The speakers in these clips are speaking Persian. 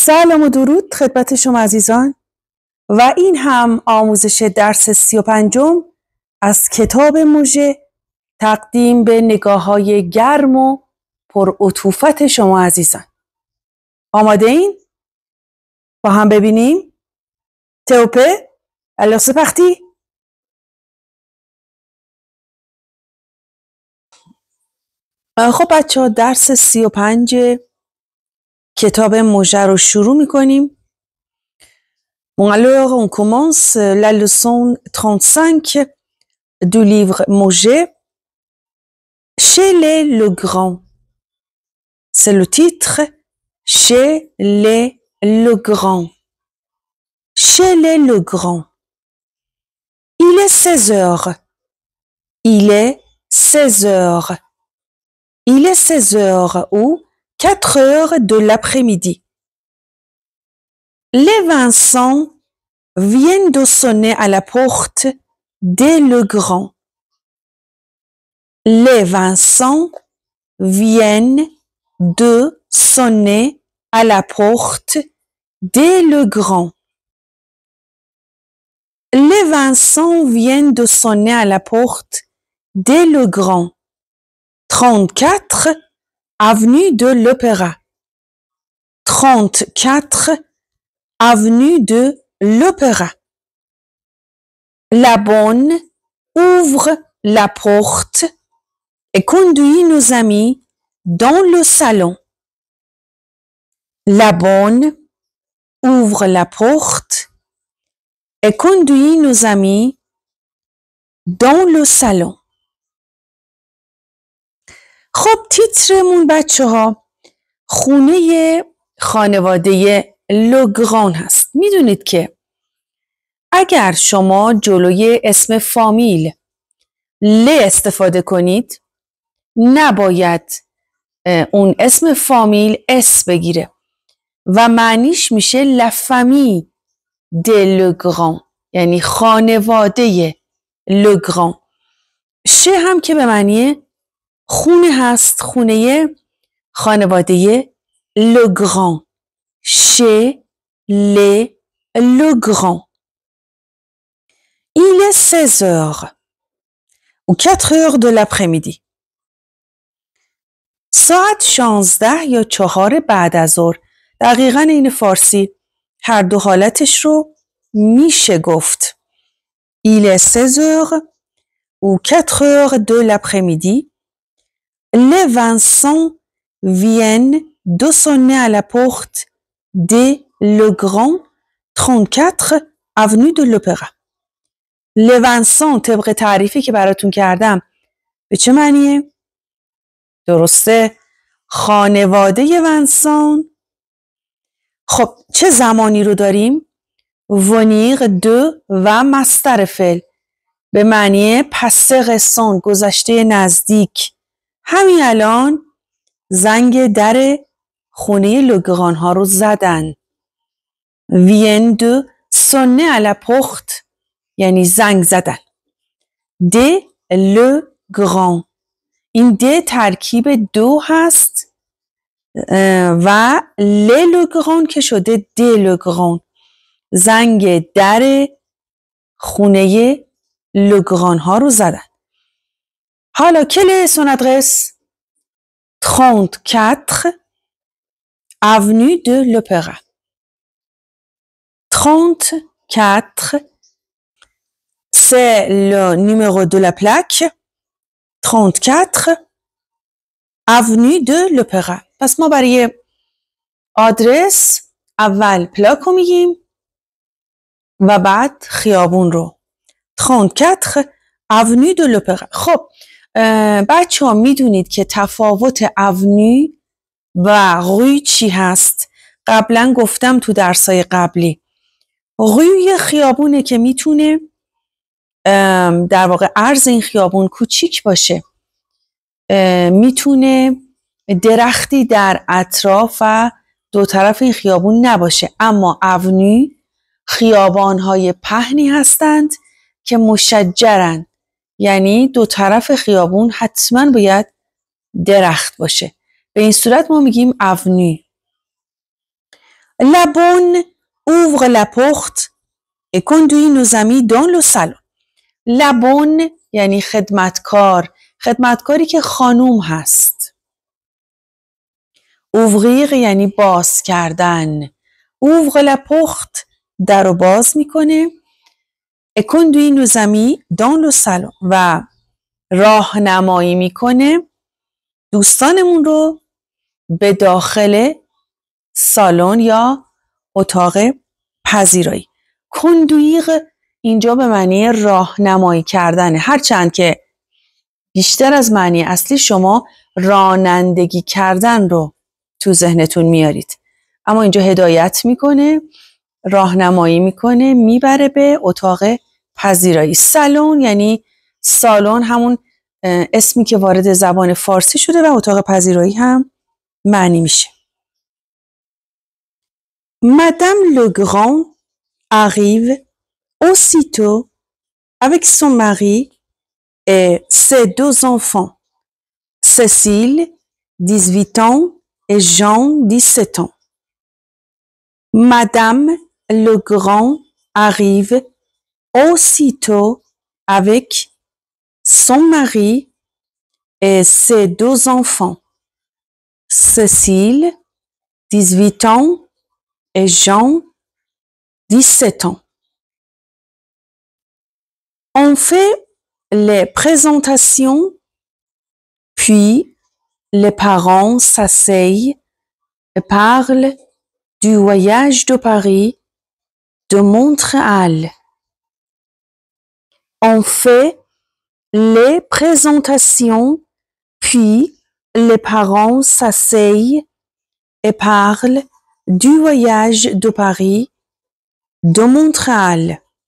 سلام و درود خدمت شما عزیزان و این هم آموزش درس 35 از کتاب موژه تقدیم به نگاه‌های گرم و پرعطوفت شما عزیزان. آماده این؟ با هم ببینیم؟ توپه؟ Alors c'est parti. خب بچه ها درس 35 کتاب موژه رو شروع میکنیم. Bon alors on commence la leçon 35 du livre Moget chez les Legrand. C'est le titre chez les Legrand. Chez les Legrand. Il est 16 heures. Il est 16 heures. Il est 16 heures ou 4 heures de l'après-midi. Les Vincent viennent de sonner à la porte des Legrand. Les Vincent viennent de sonner à la porte des Legrand. Les Vincent viennent de sonner à la porte des Legrand. 34 avenue de l'Opéra. 34 avenue de l'Opéra. La bonne ouvre la porte et conduit nos amis dans le salon. La bonne ouvre la porte et conduit nos amis dans le salon. خب تیترمون بچه ها خونه خانواده لوگران هست. میدونید که اگر شما جلوی اسم فامیل ل استفاده کنید نباید اون اسم فامیل اس بگیره و معنیش میشه لفامی د لوگران، یعنی خانواده لوگران. شه هم که به معنی خونه هست، خونه خانواده لوگران. شه ل لوگران. Il est 16 heures ou 4 heures de l'après-midi. ساعت 16 یا 4 بعد از ظهر. دقیقاً این فارسی هر دو حالتش رو میشه گفت. Il est 16 heures ou 4 heures de l'après-midi. Les Vincent viennent de sonner à la porte des Legrand 34 avenue de l'Opéra. Les Vincent طبق تعریفی که براتون کردم به چه معنیه؟ درسته، خانواده ونسان. خب چه زمانی رو داریم؟ ونیر دو و مصدر فعل به معنی پس رسان، گذشته نزدیک. همین الان زنگ در خونه لوگران ها رو زدن. وین دو سونه الا پخت یعنی زنگ زدن. د لوگران، این د ترکیب دو هست و ل لوگران که شده د لوگران، زنگ در خونه لوگران ها رو زدن. حالا quelle est son adresse? 34 avenue de l'Opéra. 34 c'est le numéro de la plaque. 34 avenue de l'Opéra. پس ما برای آدرس اول پلاک رو میگیم و بعد خیابون رو. 34 avenue de l'Opéra. خب بچه ها میدونید که تفاوت اونی و روی چی هست؟ قبلا گفتم تو درسای قبلی. روی خیابونه که میتونه در واقع عرض این خیابون کوچیک باشه، میتونه درختی در اطراف و دو طرف این خیابون نباشه. اما اونی خیابانهای پهنی هستند که مشجرن، یعنی دو طرف خیابون حتما باید درخت باشه. به این صورت ما میگیم اونی. La bonne ouvre la porte et conduit nos amis dans le salon. La bonne یعنی خدمتکار، خدمتکاری که خانوم هست. ouvrir یعنی باز کردن. ouvre la porte در رو باز میکنه. et conduit nos amis dans le salon و راهنمایی میکنه دوستانمون رو به داخل سالن یا اتاق پذیرایی. کندویغ اینجا به معنی راهنمایی کردن، هرچند که بیشتر از معنی اصلی شما رانندگی کردن رو تو ذهنتون میارید، اما اینجا هدایت میکنه، راهنمایی میکنه، میبره به اتاق پذیرایی. سالن یعنی سالن، همون اسمی که وارد زبان فارسی شده و اتاق پذیرایی هم معنی میشه. Madame Legrand arrive aussitôt avec son mari et ses 2 enfants, Cécile, 18 ans, et Jean, 17 ans. Madame Legrand arrive aussitôt avec son mari et ses 2 enfants, Cécile, 18 ans, et Jean, 17 ans. On fait les présentations, puis les parents s'asseyent et parlent du voyage de Paris, de Montréal. On fait les présentations, puis les parents s'asseyent et parlent du voyage de Paris, de Montréal.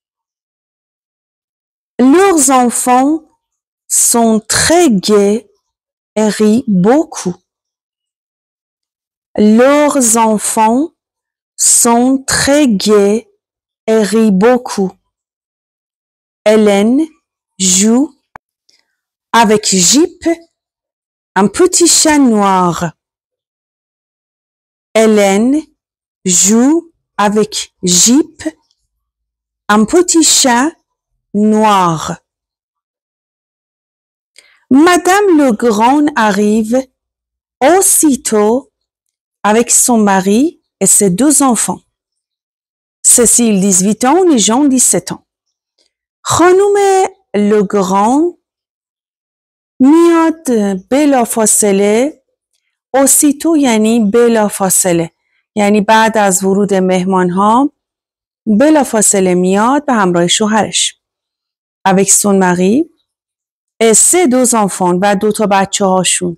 Leurs enfants sont très gais et rient beaucoup. Leurs enfants sont très gais et rient beaucoup. Hélène joue avec Jip, un petit chat noir. Hélène joue avec Jip, un petit chat noir. Madame Legrand arrive aussitôt avec son mari et ses 2 enfants. Cécile, 18 ans, et Jean, 17 ans. خانم لوگران میاد بلافاصله. اوسیتو یعنی بلافاصله، یعنی بعد از ورود مهمانها بلافاصله میاد به همراه شوهرش. avec son mari et ses 2 enfants و 2 تا بچه هاشون.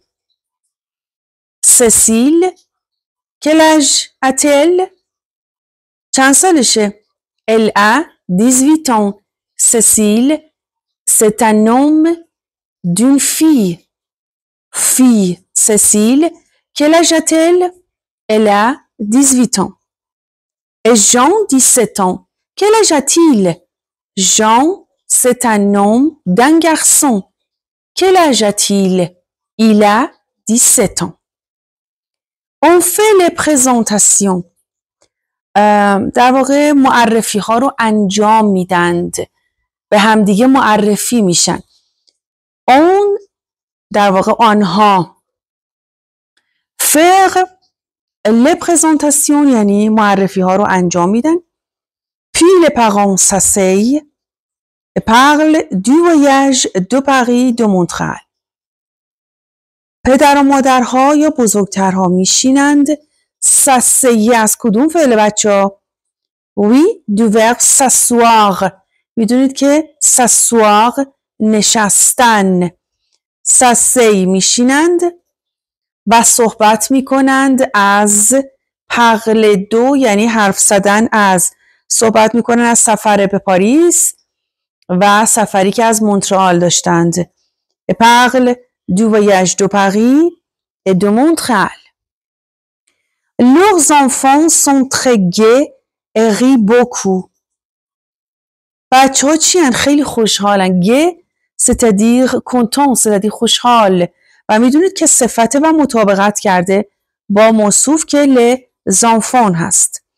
Cécile, quel âge a-t-elle? چند سالشه؟ Elle a 18 ans. Cécile, c'est un nom d'une fille. Fille, Cécile, quel âge a-t-elle? Elle a 18 ans. Et Jean, 17 ans. Quel âge a-t-il? Jean, c'est un nom d'un garçon. Quel âge a-t-il? Il a 17 ans. On fait les présentations. در واقع معرفی ها رو انجام میدند، به همدیگه معرفی میشن. اون در واقع آنها. faire les présentations یعنی معرفی ها رو انجام میدن. puis les parents s'asseyent et parlent du voyage de Paris de Montréal. پدر و مادرها یا بزرگترها میشینند. s'asseyer از کدوم فعل بچه‌ها؟ oui, du verbe s'asseoir. میدونید که s'asseoir نشستن. s'assey میشینند و صحبت میکنند از parler de یعنی حرف زدن از. صحبت میکنند از سفر به پاریس و سفری که از مونترال داشتند. et parle du voyage de Paris et de Montréal. Leurs enfants sont très gais et rient beaucoup. بچه ها چی هن؟ خیلی خوشحالن. گه c'est-à-dire content، c'est-à-dire خوشحال. و میدونید که صفت و مطابقت کرده با موصوف که les enfants هست.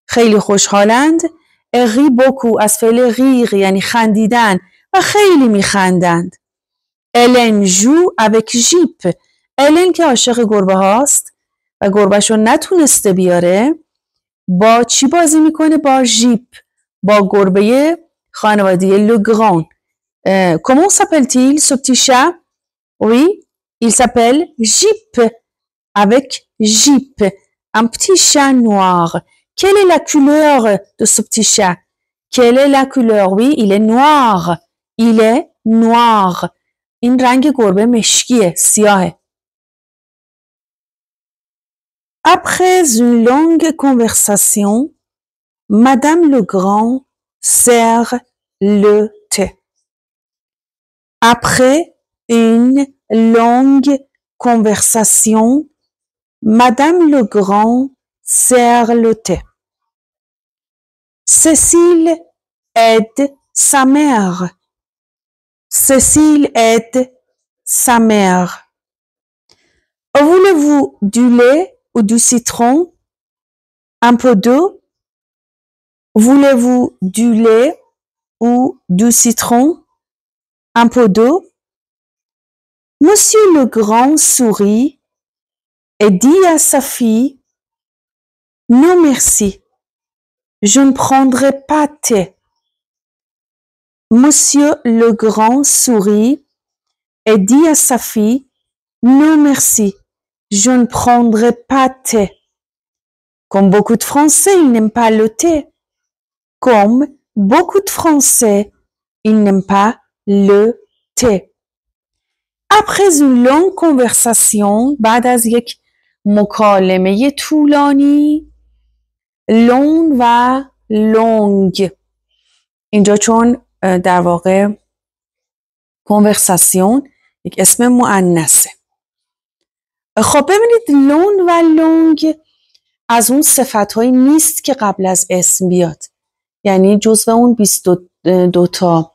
خیلی خوشحالند. ری بوکو از فعل ریغ یعنی خندیدن و خیلی میخندند. الن جو avec جیپ. الن که عاشق گربه هاست و گربهشو نتونسته بیاره، با چی بازی میکنه؟ با جیپ، با گربه خانوادگی لوگران. Comment s'appelle-t-il ce petit chat? Oui, il s'appelle Jeep, avec Jeep, un petit chat noir. Quelle est la couleur de ce petit chat? Quelle est la couleur? Oui, il est noir. Il est noir. این رنگ گربه مشکیه، سیاهه. Après une longue conversation, Madame Legrand sert le thé. Après une longue conversation, Madame Legrand sert le thé. Cécile aide sa mère. Cécile aide sa mère. Voulez-vous du lait ou du citron? Un peu d'eau? Voulez-vous du lait ou du citron? Un peu d'eau? Monsieur Legrand sourit et dit à sa fille: non merci, je ne prendrai pas thé. Monsieur Legrand sourit et dit à sa fille: non merci, je ne prendrai pas thé. Comme beaucoup de Français, ils n'aiment pas le thé. Comme beaucoup de Français, ils n'aiment pas le thé. Après une longue conversation, بعد از یک مکالمه طولانی، long و long اینجا چون در واقع conversation یک اسم مؤنثه. خب ببینید long و long از اون صفت‌هایی نیست که قبل از اسم بیاد، یعنی جزو اون 22 تا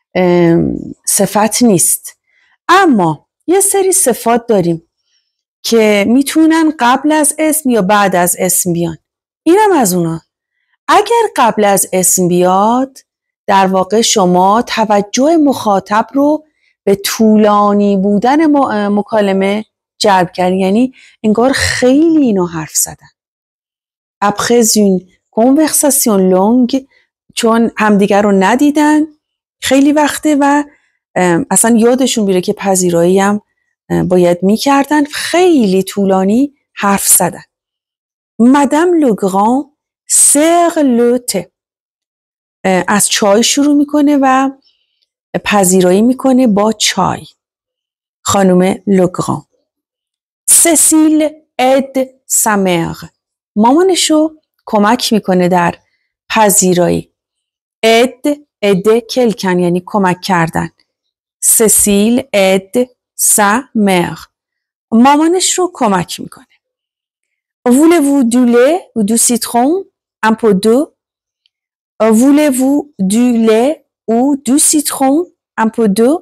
صفت نیست. اما یه سری صفات داریم که میتونن قبل از اسم یا بعد از اسم بیان. اینم از اونا. اگر قبل از اسم بیاد، در واقع شما توجه مخاطب رو به طولانی بودن مکالمه جلب کردین، یعنی انگار خیلی اینو حرف زدن. Après une conversation longue، چون همدیگر رو ندیدن خیلی وقته و اصلا یادشون میره که پذیرایی هم باید میکردن، خیلی طولانی حرف زدن. مدام لوگران سر لو ته، از چای شروع میکنه و پذیرایی میکنه با چای. خانم لوگران. سسیل اد سامر، مامانشو کمک میکنه در پذیرایی. اد کلکن یعنی کمک کردن. سسیل اد sa mère، مامانش رو کمک میکنه. Voulez-vous du lait ou du citron? Un peu d'eau. Voulez-vous du lait ou du citron? Un peu d'eau.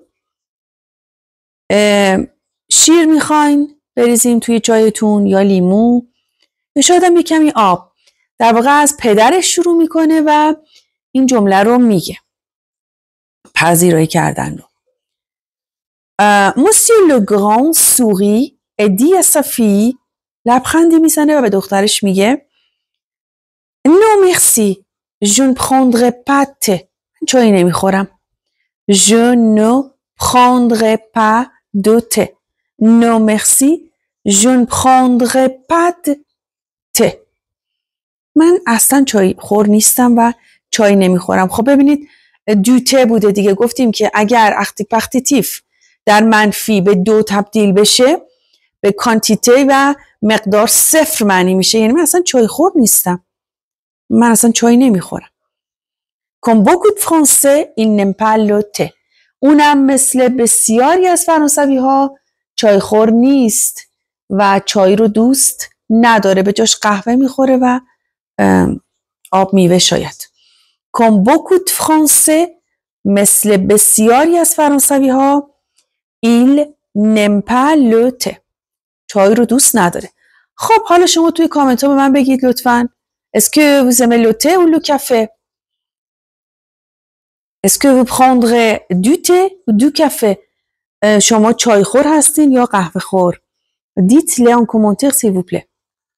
شیر میخواین بریزیم توی چایتون یا لیمو یا شاید هم کمی آب. در واقع از پدرش شروع میکنه و این جمله رو میگه، پذیرایی کردن رو. Monsieur Legrand sourit et dit à sa fille، لبخندی میزنه و به دخترش میگه non merci je ne prendrai pas thé، چای نمیخورم. je ne prendrai pas de thé. non merci je ne prendrai pas de thé. من اصلا چای خور نیستم و چای نمیخورم. خب ببینید دوته بوده دیگه، گفتیم که اگر اختیپختیتیف در منفی به 2 تبدیل بشه به کانتیته و مقدار 0 معنی میشه، یعنی من اصلا چای خور نیستم، من اصلا چای نمیخورم. Comme beaucoup de Français, ils n'aiment pas le thé. اونم مثل بسیاری از فرانسوی ها چای خور نیست و چای رو دوست نداره، به جاش قهوه میخوره و آب میوه شاید. Comme beaucoup de Français، مثل بسیاری از فرانسوی ها، il n'aime pas le thé، چای رو دوست نداره. خب حالا شما توی کامنت ها به من بگید لطفاً Est-ce que vous aimez le thé ou le café? Est-ce que vous prendrez du thé ou du café? شما چای خور هستین یا قهوه خور؟ Dites-le en commentaire s'il vous plaît.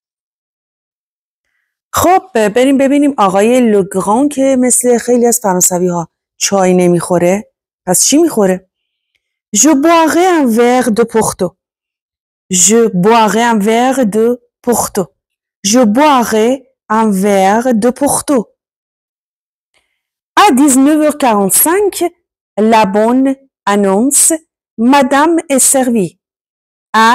خب بریم ببینیم آقای لوگران که مثل خیلی از فرانسوی ها چای نمیخوره. پس چی میخوره؟ Je boirai un verre de Porto. Je boirai un verre de Porto. Je boirai un verre de Porto. À 19h45, la bonne annonce Madame est servie. À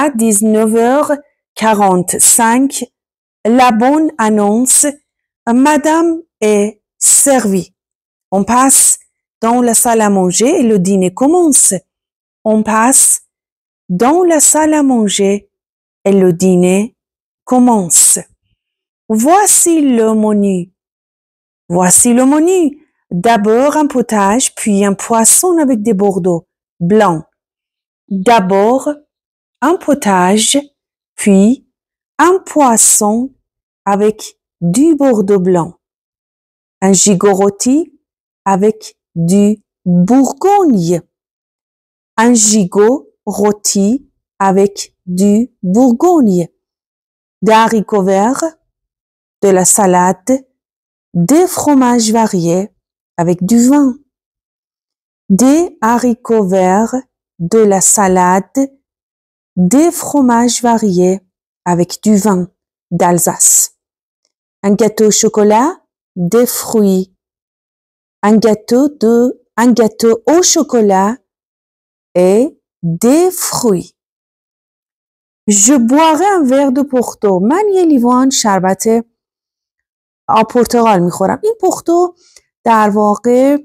19h45, la bonne annonce Madame est servie. On passe dans la salle à manger et le dîner commence. On passe dans la salle à manger et le dîner commence. Voici le menu. Voici le menu. D'abord un potage, puis un poisson avec des bordeaux blancs. D'abord un potage, puis un poisson avec du bordeaux blanc. Un gigot rôti avec du bourgogne. Un gigot rôti avec du bourgogne. Des haricots verts, de la salade, des fromages variés avec du vin. Des haricots verts, de la salade, des fromages variés avec du vin d'Alsace. Un gâteau au chocolat, des fruits. Un gâteau au chocolat et des fruits. Je boirai un verre de Porto. من یه لیوان شربت آب پرتقال میخورم. این پورتو در واقع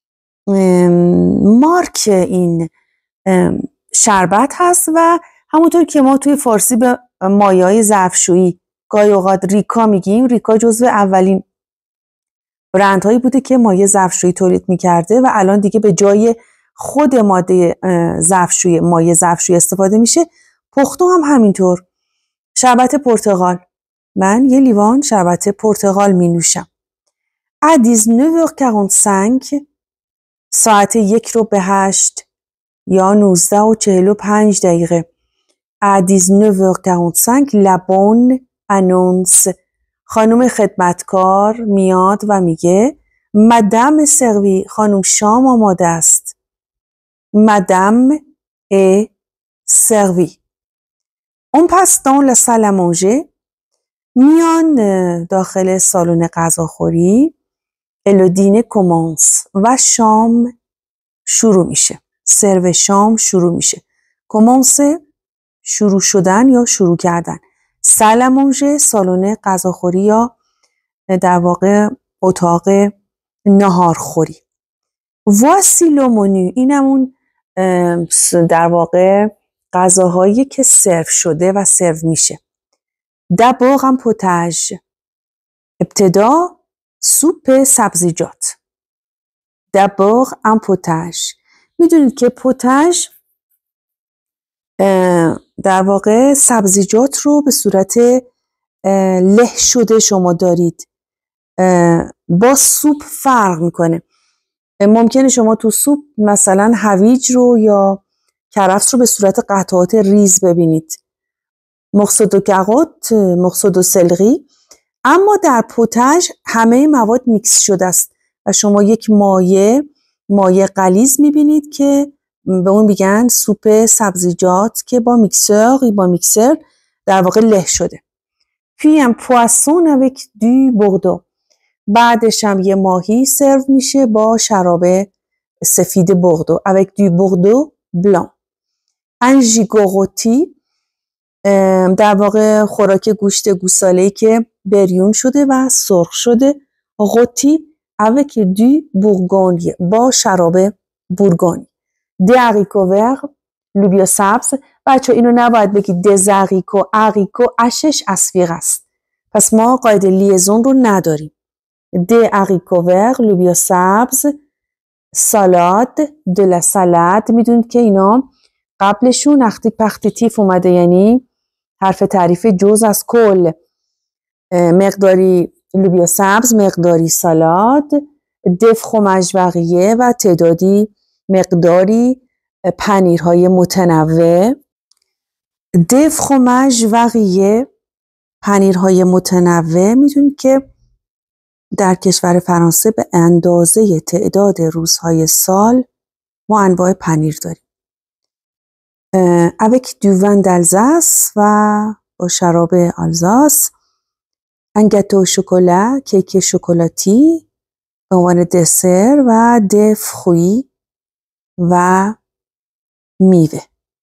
مارک این شربت هست و همونطور که ما توی فارسی به مایه‌های ظرفشویی گاهی اوقات ریکا میگیم، ریکا جزو اولین برندهایی بوده که مایع ظرفشویی تولید میکرده و الان دیگه به جای خود ماده ظرفشویی مایع ظرفشویی استفاده میشه. پختو هم همینطور. شربت پرتقال. من یه لیوان شربت پرتقال می نوشم. À 19h45 ساعت 1:08 یا 19:45 À 19h45 la bonne annonce. خانم خدمتکار میاد و میگه مدام سروی، خانم شام آماده است. مدام est servie. On passe dans la salle à manger. میان داخل سالن غذاخوری. Et le dîner commence. و شام شروع میشه. سرو شام شروع میشه. commence شروع شدن یا شروع کردن. salle à manger سالن غذاخوری یا در واقع اتاق ناهارخوری. voici le menu. اینم اون در واقع غذاهایی که سرو شده و سرو میشه. d'abord un potage. ابتدا سوپ سبزیجات. d'abord un potage. میدونید که پوتاژ در واقع سبزیجات رو به صورت له شده شما دارید. با سوپ فرق میکنه. ممکنه شما تو سوپ مثلا هویج رو یا کرفس رو به صورت قطعات ریز ببینید. morceau de carotte، morceau de céleri. اما در پوتاژ همه مواد میکس شده است و شما یک مایع غلیظ میبینید که به اون میگن سوپ سبزیجات که با میکسر در واقع له شده. puis un poisson avec du bordeaux. بعدش هم یه ماهی سرو میشه با شراب سفید بوردو avec du bordeaux blanc. un gigot rôti. در واقع خوراک گوشت گوساله‌ای که بریون شده و سرخ شده. rôti avec du bourgogne. با شراب بورگونی. des haricots verts. لوبیا سبز. بچه اینو نباید بگید des haricots. haricots اشش اصفیق است. پس ما قاعده لیزون رو نداریم. des haricots verts. لوبیا سبز. سالاد. de la salade. میدونید که اینا قبلشون اختیف اومده، یعنی حرف تعریف جز از کل. مقداری لوبیا سبز، مقداری سالاد، د فرماژ واقعی و تعدادی مقداری پنیرهای متنوع. د فرماژ واقعی، پنیرهای متنوع، میدونید که در کشور فرانسه به اندازه تعداد روزهای سال ما انواع پنیر داریم. avec du vin d'Alsace و با شراب آلزاس. un gâteau شکلا، کیک شکلاتی به عنوان دسر و د فروی و میوه.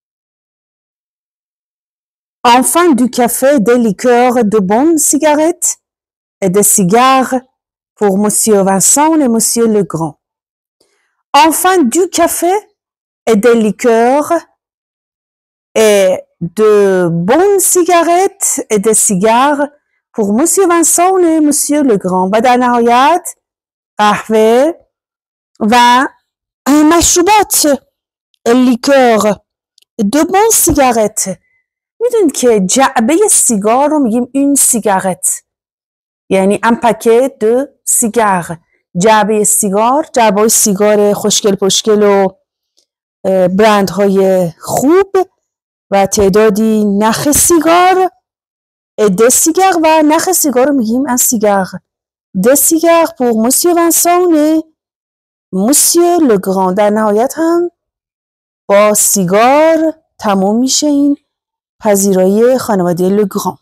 enfin du café, des liqueurs, de bonnes cigarettes et des cigares pour Monsieur Vincent et Monsieur Legrand. Enfin du café et des liqueurs et de bonnes cigarettes et des cigares pour Monsieur Vincent et Monsieur Legrand. و در نهایت قهوه و مشروبات لیکور de bonnes cigarettes. میدونید که جعبه سیگار رو میگیم این سیگارت، یعنی un paquet de cigares. جعبه سیگار، جعبه سیگار خوشگل پشگل و برندهای خوب و تعدادی نخ سیگار. د سیگار و نخ سیگار رو میگیم un cigare. د سیگار pour Monsieur Vincent et Monsieur Legrand. در نهایت هم با سیگار تموم میشه این پذیرایی خانواده لگران.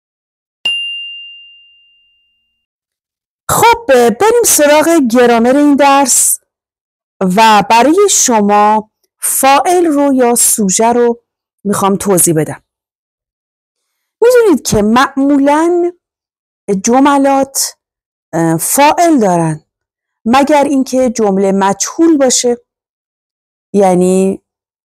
خب بریم سراغ گرامر این درس و برای شما فاعل رو یا سوژه رو میخوام توضیح بدم. میدونید که معمولاً جملات فاعل دارن مگر اینکه جمله مجهول باشه، یعنی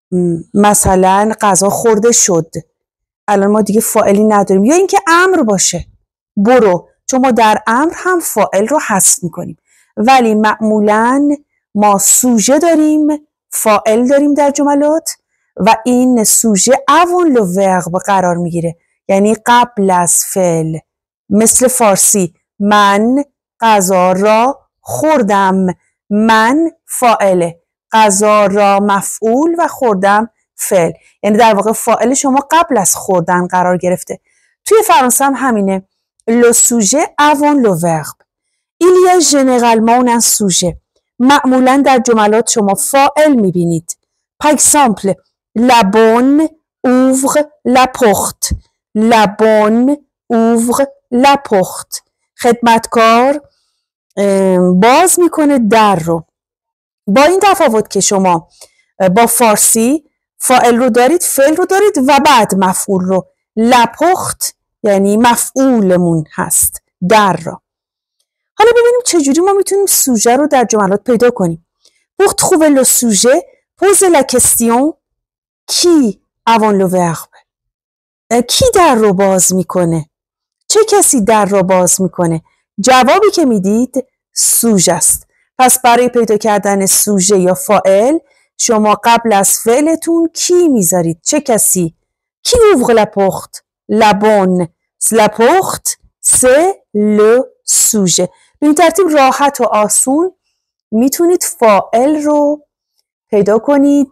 مثلا غذا خورده شد، الان ما دیگه فاعلی نداریم، یا اینکه امر باشه، برو، چون ما در امر هم فاعل رو حذف میکنیم. ولی معمولاً ما سوژه داریم، فاعل داریم در جملات و این سوژه avant le verbe قرار میگیره، یعنی قبل از فعل. مثل فارسی من غذا را خوردم، من فاعله، غذا را مفعول و خوردم فعل، یعنی در واقع فاعل شما قبل از خوردن قرار گرفته. توی فرانسه هم همینه. le sujet avant le verbe. il y a généralement un sujet. معمولا در جملات شما فاعل میبینید. par exemple la bonne ouvre la porte. la bonne ouvre la porte. خدمتکار باز میکنه در رو. با این تفاوت که شما با فارسی فاعل رو دارید، فعل رو دارید و بعد مفعول رو. la porte یعنی مفعولمون هست، در را. حالا ببینیم چجوری ما میتونیم سوژه رو در جملات پیدا کنیم. pour trouver le sujet, posez la question qui avant le verbe. کی در رو باز میکنه؟ چه کسی در رو باز میکنه؟ جوابی که میدید سوژه است. پس برای پیدا کردن سوژه یا فاعل شما قبل از فعلتون کی میذارید؟ چه کسی؟ کی ouvre la porte? la bonne. la porte c'est le sujet. به این ترتیب راحت و آسون میتونید فاعل رو پیدا کنید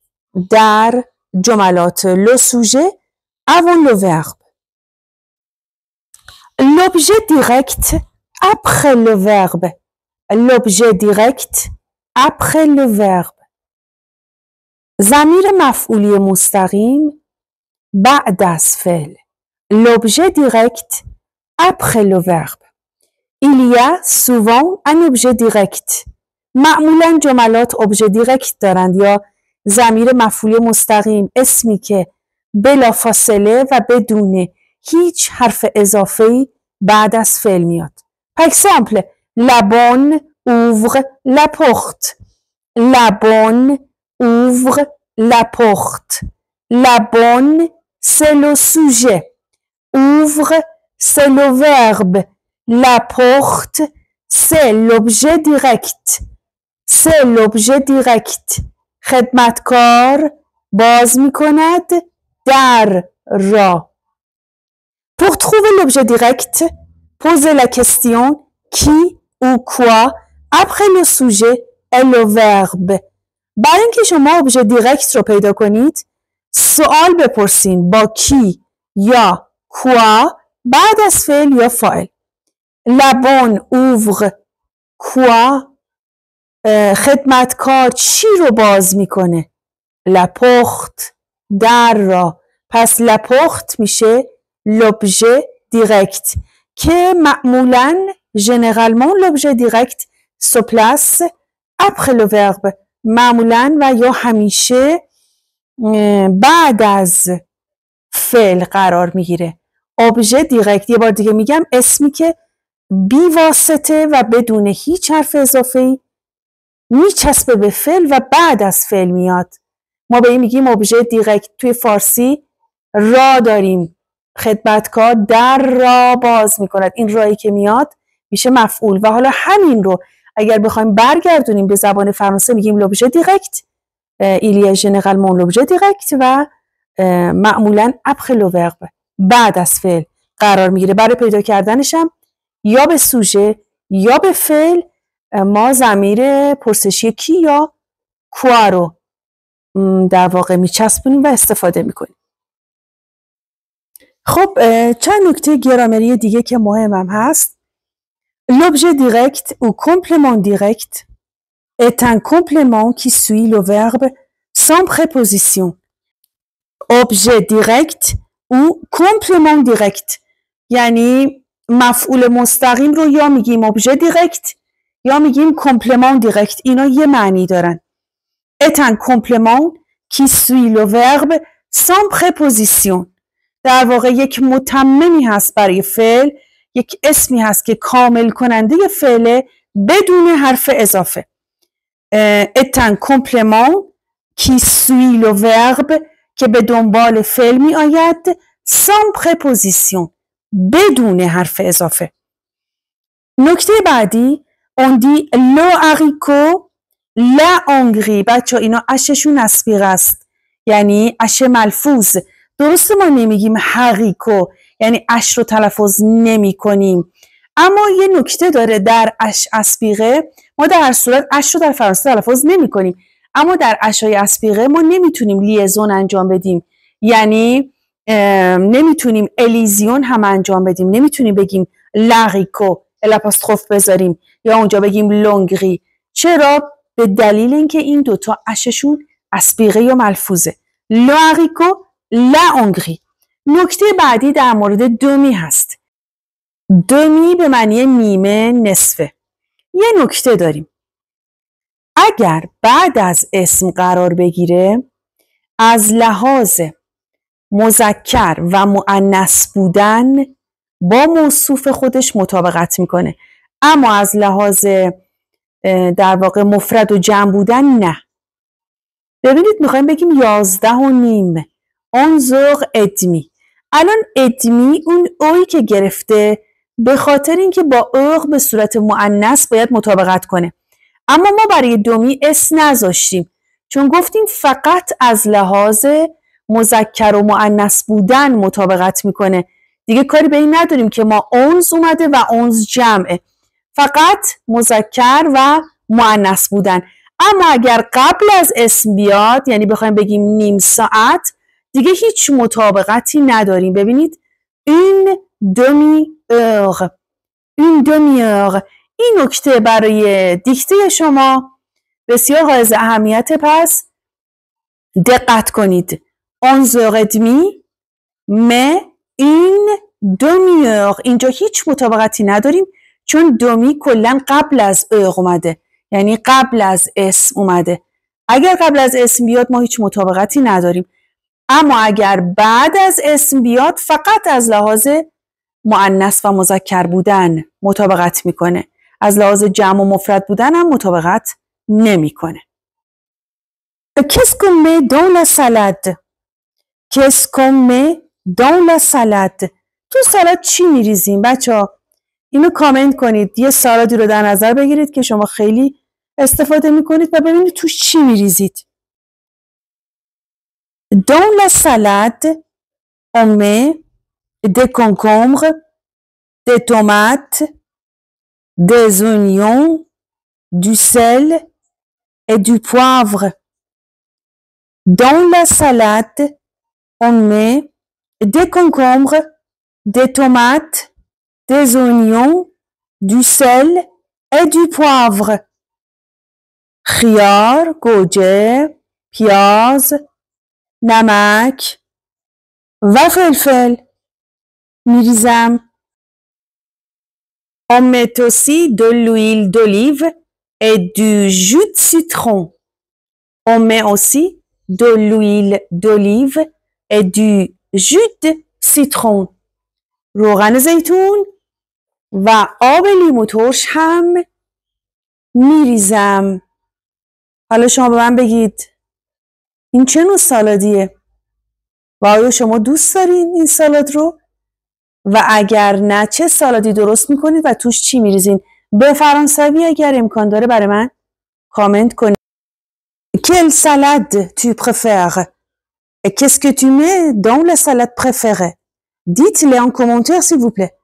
در جملات. le sujet avant le verbe. l'objet direct après le verbe. l'objet direct après le verbe. ضمیر مفعولی مستقیم بعد از فعل. l'objet direct après le verbe. il y a souvent un objet direct. معمولا جملات objet direct دارند یا ضمیر مفعولی مستقیم، اسمی که بلا فاصله و بدون هیچ حرف اضافه‌ای بعد از فعل میاد. par exemple la bonne ouvre la porte. la bonne ouvre la porte. la bonne c'est le sujet. ouvre c'est le verbe. la porte c'est l'objet direct. c'est l'objet direct. خدمتکار باز میکند در را. pour trouver l'objet direct Posez la question qui ou quoi après le sujet et le verbe. برای اینکه شما ابژه دیرکت رو پیدا کنید سوال بپرسین با کی یا quoi بعد از فعل یا فاعل. La bonne ouvre quoi؟ خدمتکار چی رو باز میکنه؟ La porte در را. پس la porte میشه l'objet direct که معمولاً généralement l'objet direct se place après le verbe. معمولاً و یا همیشه بعد از فعل قرار میگیره. objet direct یه بار دیگه میگم اسمی که بی واسطه و بدون هیچ حرف اضافه‌ای میچسبه به فعل و بعد از فعل میاد. ما به این میگیم objet direct. توی فارسی را داریم، خدمتکار در را باز میکند، این رایی که میاد میشه مفعول و حالا همین رو اگر بخوایم برگردونیم به زبان فرانسه میگیم l'objet direct. il y a généralement l'objet direct و معمولاً après le verbe بعد از فعل قرار میگیره. برای پیدا کردنش هم یا به سوژه یا به فعل ما ضمیر پرسشی کی یا quoi رو در واقع میچسبونیم و استفاده میکنیم. خب چند نکته گرامری دیگه که مهمم هست. L'objet direct ou complément direct est un complément qui suit le verbe sans préposition. Objet direct ou complément direct یعنی مفعول مستقیم رو یا میگیم objet direct یا میگیم complément direct. اینا یه معنی دارن. est un complément qui suit le verbe sans préposition. در واقع یک متممی هست برای فعل، یک اسمی هست که کامل کننده فعله بدون حرف اضافه. est un complément qui suit le verbe که به دنبال فعل می آید sans préposition بدون حرف اضافه. نکته بعدی on dit le haricot la hongrie. بچه اینا اششون اسبیغ است یعنی اش ملفوظ. درسته ما نمیگیم حقیقو یعنی اش رو تلفظ نمی کنیم، اما یه نکته داره در اش اسبیغه ما در هر صورت اش رو در فرانسه تلفظ نمی کنیم، اما در اشای اسبیغه ما نمیتونیم لیزون انجام بدیم، یعنی نمیتونیم الیزیون هم انجام بدیم، نمیتونیم بگیم لاریکو الاپاستروف بذاریم یا اونجا بگیم لونگری. چرا؟ به دلیل اینکه این دوتا اششون اسبیغه یا ملفوظه. لاریکو لا هنگری. نکته بعدی در مورد دمی هست. دمی به معنی نیمه، نصفه. یه نکته داریم. اگر بعد از اسم قرار بگیره از لحاظ مذکر و مؤنث بودن با موصوف خودش مطابقت میکنه، اما از لحاظ در واقع مفرد و جمع بودن نه. ببینید میخوایم بگیم 11:30 11:30. الان ادمی اون اویی که گرفته به خاطر اینکه با اوغ به صورت مؤنث باید مطابقت کنه، اما ما برای دومی اس نذاشتیم چون گفتیم فقط از لحاظ مذکر و مؤنث بودن مطابقت میکنه. دیگه کاری به این نداریم که ما اونز اومده و اونز جمعه، فقط مذکر و مؤنث بودن. اما اگر قبل از اسم بیاد یعنی بخوایم بگیم نیم ساعت دیگه هیچ مطابقتی نداریم. ببینید این demi-heure، این demi-heure. این نکته برای دیکته شما بسیار حائز اهمیت، پس دقت کنید. 11:30 mais این demi-heure، اینجا هیچ مطابقتی نداریم چون دمی کلن قبل از اوغ اومده، یعنی قبل از اسم اومده. اگر قبل از اسم بیاد ما هیچ مطابقتی نداریم، اما اگر بعد از اسم بیاد فقط از لحاظ مؤنث و مذکر بودن مطابقت میکنه، از لحاظ جمع و مفرد بودن هم مطابقت نمیکنه. Qu'est-ce qu'on met dans la salade؟ Qu'est-ce qu'on met dans la salade؟ تو سالاد چی میریزیم بچه‌ها؟ اینو کامنت کنید. یه سالادی رو در نظر بگیرید که شما خیلی استفاده میکنید و ببینید توش چی میریزید. Dans la salade on met des concombres des tomates, des oignons, du sel et du poivre. Dans la salade, on met des concombres, des tomates, des oignons, du sel et du poivre. خیار، گوجه، پیاز، نمک و فلفل میریزم. On met aussi de l'huile d'olive et du jus de citron. On met aussi de l'huile d'olive et du jus de citron. روغن زیتون و آب لیمو ترش هم میریزم. حالا شما به من بگید این چه نوع سالادیه؟ و آیا شما دوست دارین این سالاد رو؟ و اگر نه چه سالادی درست میکنید و توش چی میریزین؟ به فرانسوی اگر امکان داره برای من کامنت کنید. Quelle salade tu préfères? Et qu'est-ce que tu mets dans la salade préférée? Dites-les en commentaire s'il vous plaît.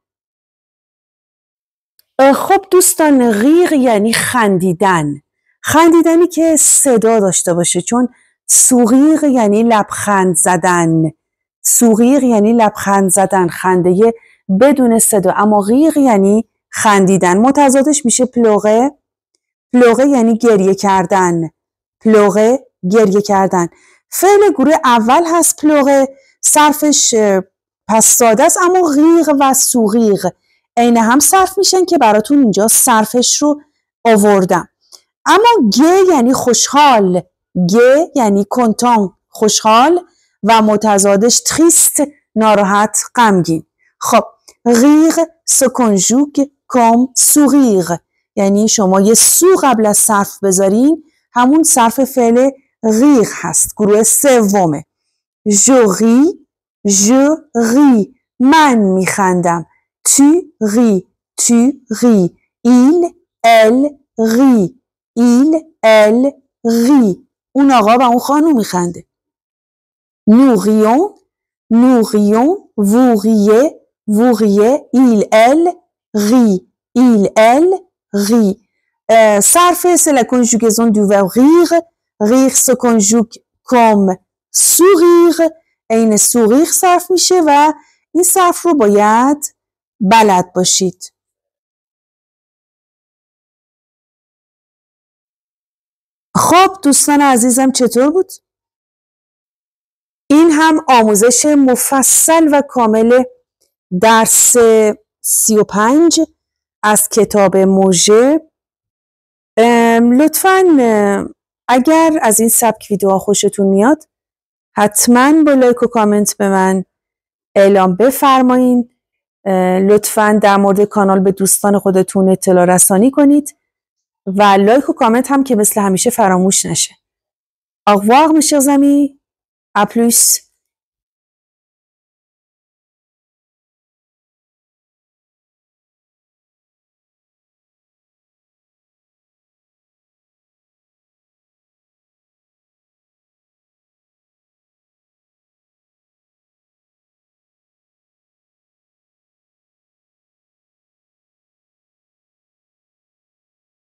خب دوستان، ریغ یعنی خندیدن. خندیدنی که صدا داشته باشه، چون سوغیغ یعنی لبخند زدن. سوغیغ یعنی لبخند زدن، خنده بدون صدا. اما غیغ یعنی خندیدن. متضادش میشه پلوغه. پلوغه یعنی گریه کردن. پلوغه گریه کردن. فعل گروه اول هست پلوغه، صرفش پس ساده است، اما غیغ و سوغیغ عین هم صرف میشن که براتون اینجا صرفش رو آوردم. اما گ یعنی خوشحال. گ یعنی کنتان، خوشحال، و متضادش تریست، ناراحت، غمگین. خب غیغ se conjugue comme sourire، یعنی شما یه سو قبل از صرف بذارین، همون صرف فعل غیغ هست. گروه سومه. je ris، je ris، من میخندم. tu ris، tu ris، il، elle rit، il، elle rit، اون آقا و اون خانوم میخنده. nous rions، nous rions، vous riez، vous riez، il، elle rit، il، elle rit. صرف c'est la conjugaison du verbe rire. Rire se conjugue comme sourire. این sourire صرف میشه و این صرف رو باید بلد باشید. خب دوستان عزیزم، چطور بود؟ این هم آموزش مفصل و کامل درس 35 از کتاب موژه. لطفاً اگر از این سبک ویدیوها خوشتون میاد حتما با لایک و کامنت به من اعلام بفرمایین. لطفاً در مورد کانال به دوستان خودتون اطلاع رسانی کنید و لایک و کامنت هم که مثل همیشه فراموش نشه. Au revoir mes chers amis. À plus.